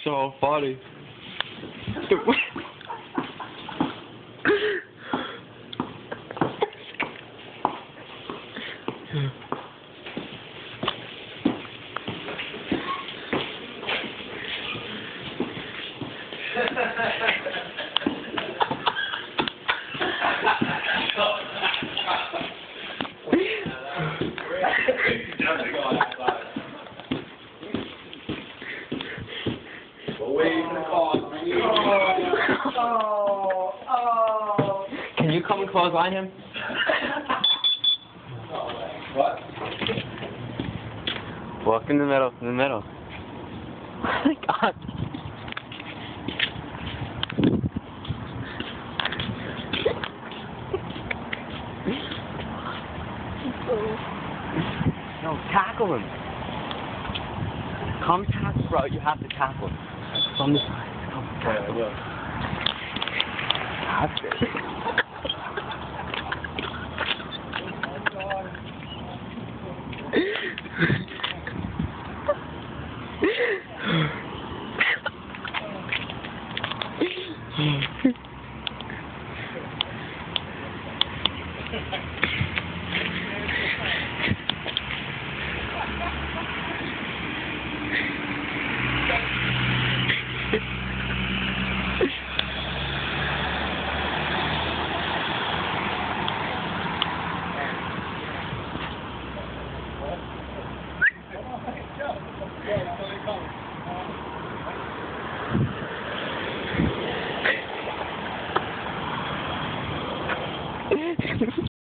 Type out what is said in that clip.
so funny. Can you come and clothesline him? What? Walk in the middle, Oh my god. No, tackle him. Come tackle, bro. You have to tackle him. From the side. Come tackle. Yeah, That's it.